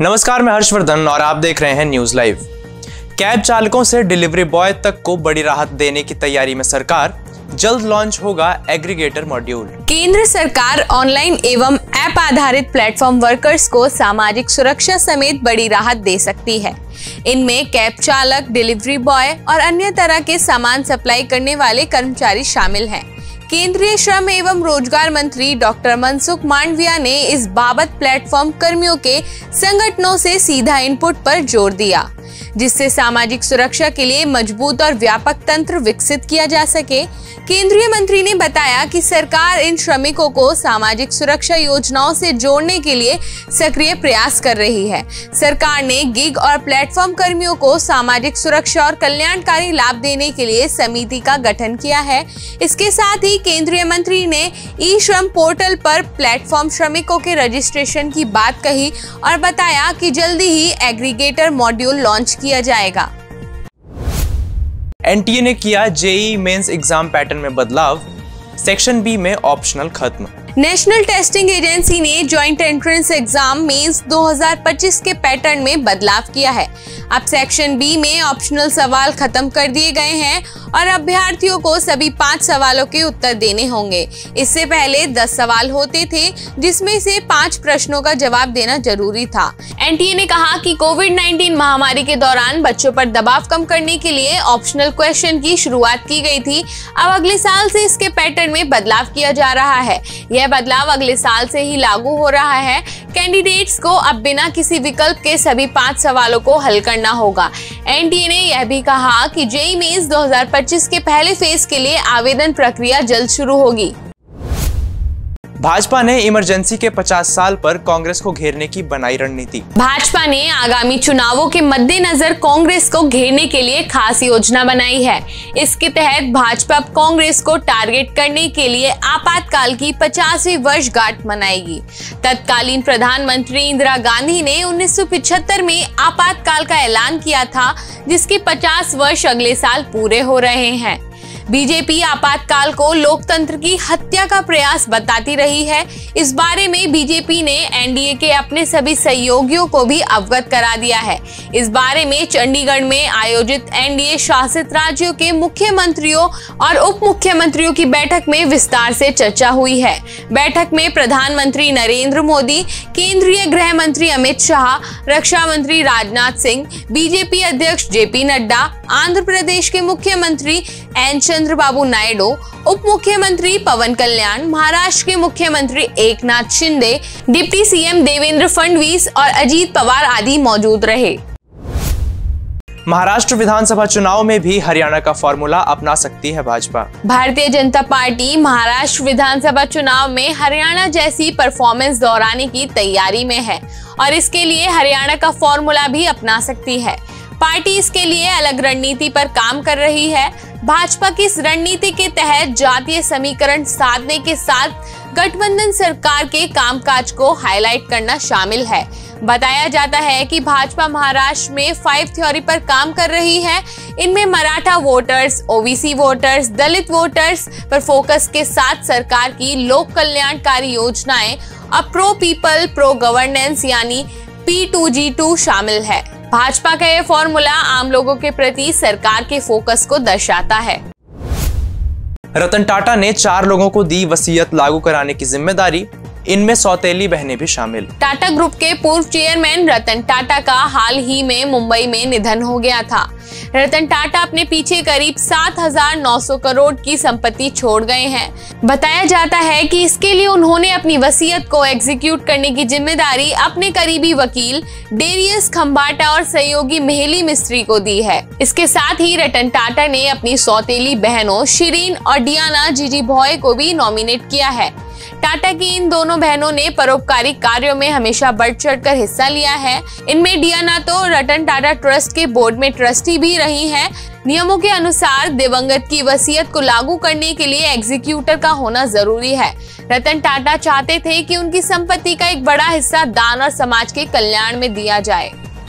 नमस्कार, मैं हर्षवर्धन और आप देख रहे हैं न्यूज लाइव। कैब चालकों से डिलीवरी बॉय तक को बड़ी राहत देने की तैयारी में सरकार। जल्द लॉन्च होगा एग्रीगेटर मॉड्यूल। केंद्र सरकार ऑनलाइन एवं ऐप आधारित प्लेटफॉर्म वर्कर्स को सामाजिक सुरक्षा समेत बड़ी राहत दे सकती है। इनमें कैब चालक, डिलीवरी बॉय और अन्य तरह के सामान सप्लाई करने वाले कर्मचारी शामिल हैं। केंद्रीय श्रम एवं रोजगार मंत्री डॉक्टर मनसुख मांडविया ने इस बाबत प्लेटफॉर्म कर्मियों के संगठनों से सीधा इनपुट पर जोर दिया, जिससे सामाजिक सुरक्षा के लिए मजबूत और व्यापक तंत्र विकसित किया जा सके। केंद्रीय मंत्री ने बताया कि सरकार इन श्रमिकों को सामाजिक सुरक्षा योजनाओं से जोड़ने के लिए सक्रिय प्रयास कर रही है। सरकार ने गिग और प्लेटफॉर्म कर्मियों को सामाजिक सुरक्षा और कल्याणकारी लाभ देने के लिए समिति का गठन किया है। इसके साथ ही केंद्रीय मंत्री ने ई श्रम पोर्टल पर प्लेटफॉर्म श्रमिकों के रजिस्ट्रेशन की बात कही और बताया कि जल्दी ही एग्रीगेटर मॉड्यूल लॉन्च किया जाएगा। एनटीए ने किया जेईई मेंस एग्जाम पैटर्न में बदलाव, सेक्शन बी में ऑप्शनल खत्म। नेशनल टेस्टिंग एजेंसी ने ज्वाइंट एंट्रेंस एग्जाम मेंस 2025 के पैटर्न में बदलाव किया है। अब सेक्शन बी में ऑप्शनल सवाल खत्म कर दिए गए हैं और अभ्यर्थियों को सभी 5 सवालों के उत्तर देने होंगे। इससे पहले 10 सवाल होते थे, जिसमें से 5 प्रश्नों का जवाब देना जरूरी था। एनटीए ने कहा कि कोविड-19 महामारी के दौरान बच्चों पर दबाव कम करने के लिए ऑप्शनल क्वेश्चन की शुरुआत की गई थी। अब अगले साल से इसके पैटर्न में बदलाव किया जा रहा है। यह बदलाव अगले साल से ही लागू हो रहा है। कैंडिडेट्स को अब बिना किसी विकल्प के सभी 5 सवालों को हल करना होगा। एनटीए ने यह भी कहा कि जेईई मेंस 2025 के पहले फेज के लिए आवेदन प्रक्रिया जल्द शुरू होगी। भाजपा ने इमरजेंसी के 50 साल पर कांग्रेस को घेरने की बनाई रणनीति। भाजपा ने आगामी चुनावों के मद्देनजर कांग्रेस को घेरने के लिए खास योजना बनाई है। इसके तहत भाजपा कांग्रेस को टारगेट करने के लिए आपातकाल की 50वीं वर्षगांठ मनाएगी। तत्कालीन प्रधानमंत्री इंदिरा गांधी ने 1975 में आपातकाल का ऐलान किया था, जिसके 50 वर्ष अगले साल पूरे हो रहे हैं। बीजेपी आपातकाल को लोकतंत्र की हत्या का प्रयास बताती रही है। इस बारे में बीजेपी ने एनडीए के अपने सभी सहयोगियों को भी अवगत करा दिया है। इस बारे में चंडीगढ़ में आयोजित एनडीए शासित राज्यों के मुख्यमंत्रियों और उप मुख्यमंत्रियों की बैठक में विस्तार से चर्चा हुई है। बैठक में प्रधानमंत्री नरेंद्र मोदी, केंद्रीय गृह मंत्री अमित शाह, रक्षा मंत्री राजनाथ सिंह, बीजेपी अध्यक्ष जेपी नड्डा, आंध्र प्रदेश के मुख्यमंत्री एन चंद्रबाबू नायडू, उप मुख्यमंत्री पवन कल्याण, महाराष्ट्र के मुख्यमंत्री एकनाथ शिंदे, डिप्टी सीएम देवेंद्र फडणवीस और अजीत पवार आदि मौजूद रहे। महाराष्ट्र विधानसभा चुनाव में भी हरियाणा का फॉर्मूला अपना सकती है भाजपा। भारतीय जनता पार्टी महाराष्ट्र विधानसभा चुनाव में हरियाणा जैसी परफॉर्मेंस दोहराने की तैयारी में है और इसके लिए हरियाणा का फॉर्मूला भी अपना सकती है। पार्टी इसके लिए अलग रणनीति पर काम कर रही है। भाजपा की इस रणनीति के तहत जातीय समीकरण साधने के साथ गठबंधन सरकार के कामकाज को हाईलाइट करना शामिल है। बताया जाता है कि भाजपा महाराष्ट्र में 5 थ्योरी पर काम कर रही है। इनमें Maratha voters, OBC voters, Dalit voters पर फोकस के साथ सरकार की लोक कल्याणकारी योजनाएं और प्रो पीपल प्रो गवर्नेंस यानी P2G2 शामिल है। भाजपा का यह फॉर्मूला आम लोगों के प्रति सरकार के फोकस को दर्शाता है। रतन टाटा ने 4 लोगों को दी वसीयत लागू कराने की जिम्मेदारी, इनमें सौतेली बहनें भी शामिल। टाटा ग्रुप के पूर्व चेयरमैन रतन टाटा का हाल ही में मुंबई में निधन हो गया था। रतन टाटा अपने पीछे करीब 7,900 करोड़ की संपत्ति छोड़ गए हैं। बताया जाता है कि इसके लिए उन्होंने अपनी वसीयत को एग्जीक्यूट करने की जिम्मेदारी अपने करीबी वकील डेरियस खंबाटा और सहयोगी मेहली मिस्त्री को दी है। इसके साथ ही रतन टाटा ने अपनी सौतेली बहनों शिरीन और डियाना जीजीभॉय को भी नॉमिनेट किया है। टाटा की इन दोनों बहनों ने परोपकारी कार्यों में हमेशा बढ़ चढ़कर हिस्सा लिया है। इनमें डियाना तो रतन टाटा ट्रस्ट के बोर्ड में ट्रस्टी भी रही हैं। नियमों के अनुसार दिवंगत की वसीयत को लागू करने के लिए एग्जीक्यूटर का होना जरूरी है। रतन टाटा चाहते थे कि उनकी संपत्ति का एक बड़ा हिस्सा दान और समाज के कल्याण में दिया जाए।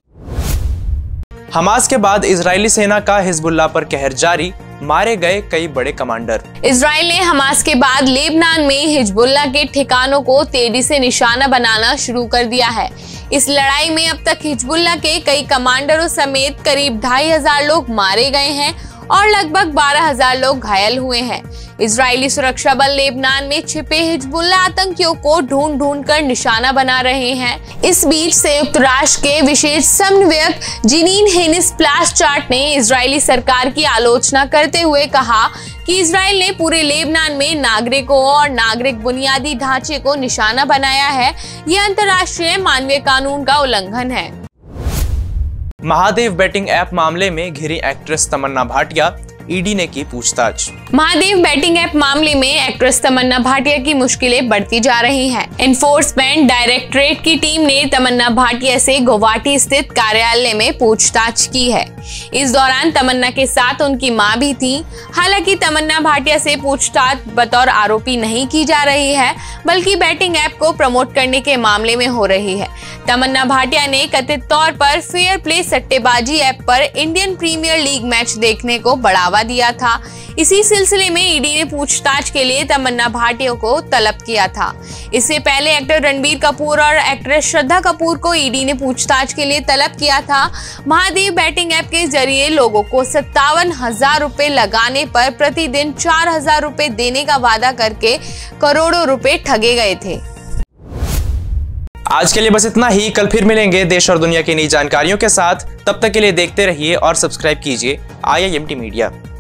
हमास के बाद इजरायली सेना का हिजबुल्लाह पर कहर जारी, मारे गए कई बड़े कमांडर। इजराइल ने हमास के बाद लेबनान में हिजबुल्लाह के ठिकानों को तेजी से निशाना बनाना शुरू कर दिया है। इस लड़ाई में अब तक हिजबुल्लाह के कई कमांडरों समेत करीब 2500 लोग मारे गए हैं और लगभग 12,000 लोग घायल हुए हैं। इजरायली सुरक्षा बल लेबनान में छिपे हिजबुल्लाह आतंकियों को ढूंढ कर निशाना बना रहे हैं। इस बीच संयुक्त राष्ट्र के विशेष समन्वयक जीनीन हेनिस प्लासचार्ट ने इजरायली सरकार की आलोचना करते हुए कहा कि इजराइल ने पूरे लेबनान में नागरिकों और नागरिक बुनियादी ढांचे को निशाना बनाया है। यह अंतर्राष्ट्रीय मानवीय कानून का उल्लंघन है। महादेव बेटिंग ऐप मामले में घिरी एक्ट्रेस तमन्ना भाटिया, ईडी ने की पूछताछ। महादेव बैटिंग ऐप मामले में एक्ट्रेस तमन्ना भाटिया की मुश्किलें बढ़ती जा रही हैं। एनफोर्समेंट डायरेक्टरेट की टीम ने तमन्ना भाटिया से गुवाहाटी स्थित कार्यालय में पूछताछ की है। इस दौरान तमन्ना के साथ उनकी मां भी थी। हालांकि तमन्ना भाटिया से पूछताछ बतौर आरोपी नहीं की जा रही है, बल्कि बैटिंग ऐप को प्रमोट करने के मामले में हो रही है। तमन्ना भाटिया ने कथित तौर पर फेयर प्ले सट्टेबाजी ऐप पर इंडियन प्रीमियर लीग मैच देखने को बढ़ावा दिया था। इसी सिलसिले में ईडी ने पूछताछ के लिए तमन्ना भाटिया को तलब किया था। इससे पहले एक्टर रणबीर कपूर और एक्ट्रेस श्रद्धा कपूर को ईडी ने पूछताछ के लिए तलब किया था। महादेव बैटिंग ऐप के जरिए लोगों को 57,000 रुपए लगाने पर प्रतिदिन 4,000 रुपए देने का वादा करके करोड़ों रुपए ठगे गए थे। आज के लिए बस इतना ही। कल फिर मिलेंगे देश और दुनिया की नई जानकारियों के साथ। तब तक के लिए देखते रहिए और सब्सक्राइब कीजिए IIMT मीडिया।